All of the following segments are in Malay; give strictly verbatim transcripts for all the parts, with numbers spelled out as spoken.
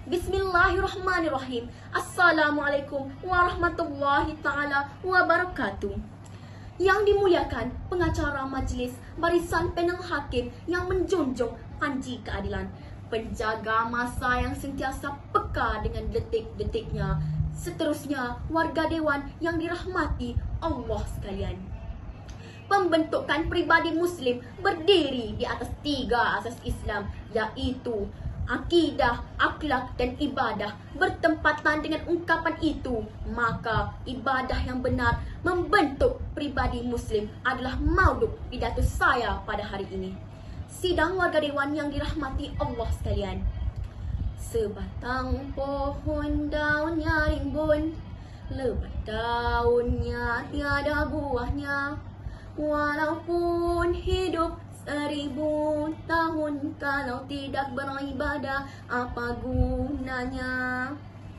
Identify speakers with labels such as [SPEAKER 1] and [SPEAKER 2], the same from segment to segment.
[SPEAKER 1] Bismillahirrahmanirrahim. Assalamualaikum warahmatullahi ta'ala wabarakatuh. Yang dimuliakan pengacara majlis, barisan panel hakim yang menjunjung panji keadilan, penjaga masa yang sentiasa peka dengan detik-detiknya, seterusnya warga dewan yang dirahmati Allah sekalian. Pembentukan pribadi Muslim berdiri di atas tiga asas Islam, iaitu akidah, akhlak dan ibadah. Bertempatan dengan ungkapan itu, maka ibadah yang benar membentuk pribadi Muslim adalah maudhu pidato saya pada hari ini. Sidang warga dewan yang dirahmati Allah sekalian. Sebatang pohon daunnya rimbun, lebat daunnya tiada buahnya. Walaupun hidup seribu tahun, kalau tidak beribadah, apa gunanya?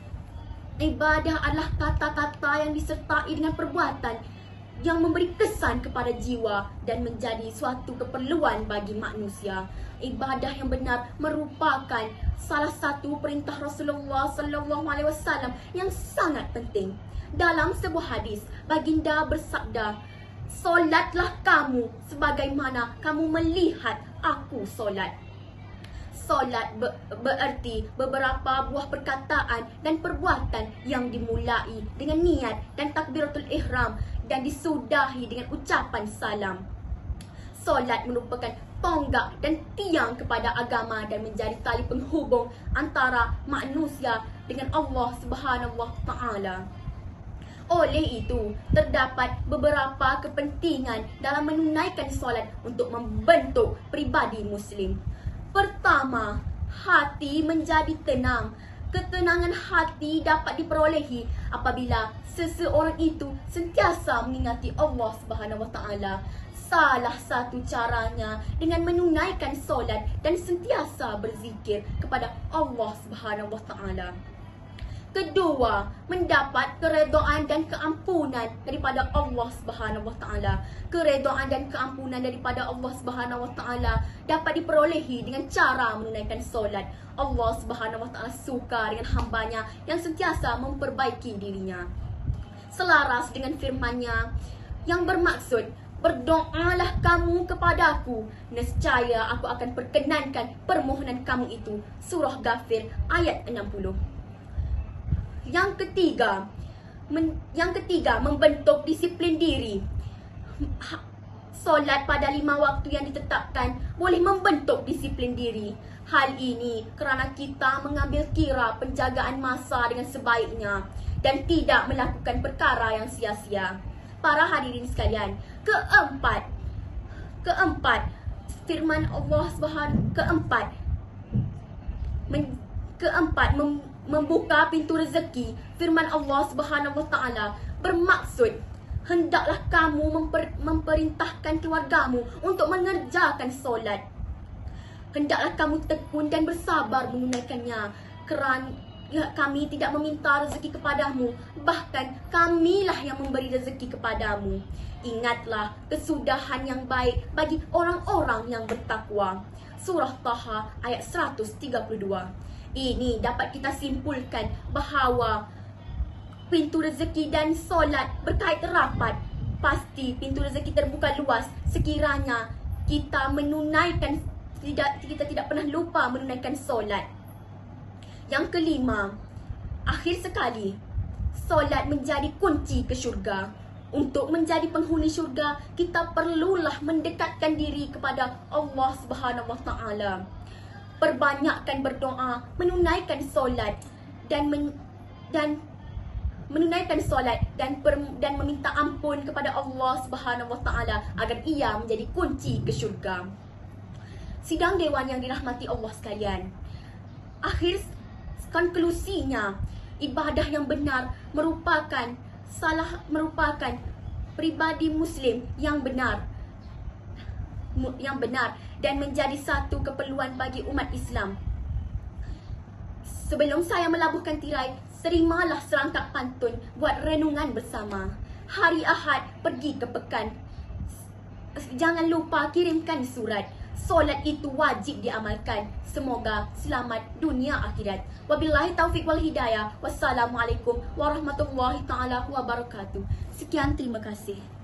[SPEAKER 1] Ibadah adalah kata-kata yang disertai dengan perbuatan yang memberi kesan kepada jiwa dan menjadi suatu keperluan bagi manusia. Ibadah yang benar merupakan salah satu perintah Rasulullah sallallahu alaihi wasallam yang sangat penting. Dalam sebuah hadis, baginda bersabda, "Solatlah kamu sebagaimana kamu melihat aku solat." Solat ber bererti beberapa buah perkataan dan perbuatan yang dimulai dengan niat dan takbiratul ihram dan disudahi dengan ucapan salam. Solat merupakan tonggak dan tiang kepada agama dan menjadi tali penghubung antara manusia dengan Allah Subhanahu wa taala. Oleh itu, terdapat beberapa kepentingan dalam menunaikan solat untuk membentuk pribadi Muslim. Pertama, hati menjadi tenang. Ketenangan hati dapat diperolehi apabila seseorang itu sentiasa mengingati Allah Subhanahu wa taala. Salah satu caranya dengan menunaikan solat dan sentiasa berzikir kepada Allah Subhanahu wa taala. Kedua, mendapat keredaan dan keampunan daripada Allah Subhanahu wa taala. Keredaan dan keampunan daripada Allah Subhanahu wa taala dapat diperolehi dengan cara menunaikan solat. Allah Subhanahu wa taala suka dengan hamba-Nya yang sentiasa memperbaiki dirinya. Selaras dengan firman-Nya yang bermaksud, "Berdoalah kamu kepadaku, nescaya aku akan perkenankan permohonan kamu itu." Surah Ghafir ayat enam puluh. Yang ketiga, men, yang ketiga membentuk disiplin diri. Solat pada lima waktu yang ditetapkan boleh membentuk disiplin diri. Hal ini kerana kita mengambil kira penjagaan masa dengan sebaiknya dan tidak melakukan perkara yang sia-sia. Para hadirin sekalian, keempat, keempat firman Allah Subhanahu keempat, men, keempat mem, membuka pintu rezeki. Firman Allah Subhanahu wa taala bermaksud, hendaklah kamu memper, memperintahkan keluargamu untuk mengerjakan solat. Hendaklah kamu tekun dan bersabar menunaikannya, kerana kami tidak meminta rezeki kepadamu, bahkan kamilah yang memberi rezeki kepadamu. Ingatlah kesudahan yang baik bagi orang-orang yang bertakwa. Surah Taha ayat seratus tiga puluh dua. Ini dapat kita simpulkan bahawa pintu rezeki dan solat berkait rapat. Pasti pintu rezeki terbuka luas sekiranya kita menunaikan, tidak kita tidak pernah lupa menunaikan solat. Yang kelima, akhir sekali, solat menjadi kunci ke syurga. Untuk menjadi penghuni syurga, kita perlulah mendekatkan diri kepada Allah Subhanahu wa taala. Perbanyakkan berdoa, menunaikan solat dan men, dan menunaikan solat dan per, dan meminta ampun kepada Allah Subhanahu wa taala agar ia menjadi kunci ke syurga. Sidang dewan yang dirahmati Allah sekalian. Akhir konklusinya, ibadah yang benar merupakan salah merupakan pribadi Muslim yang benar yang benar dan menjadi satu keperluan bagi umat Islam. Sebelum saya melabuhkan tirai, terimalah serangkap pantun buat renungan bersama. Hari Ahad pergi ke pekan, jangan lupa kirimkan surat. solat itu wajib diamalkan. Semoga selamat dunia akhirat. Wabillahi taufiq wal hidayah. Wassalamualaikum warahmatullahi taala wabarakatuh. Sekian, terima kasih.